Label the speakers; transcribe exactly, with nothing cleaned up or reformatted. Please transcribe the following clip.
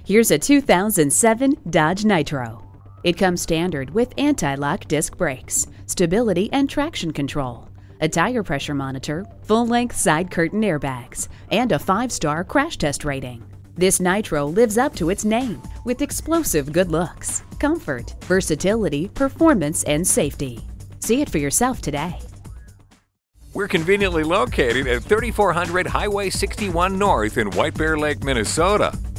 Speaker 1: Here's a two thousand seven Dodge Nitro. It comes standard with anti-lock disc brakes, stability and traction control, a tire pressure monitor, full-length side curtain airbags, and a five-star crash test rating. This Nitro lives up to its name with explosive good looks, comfort, versatility, performance, and safety. See it for yourself today.
Speaker 2: We're conveniently located at thirty-four hundred Highway sixty-one North in White Bear Lake, Minnesota.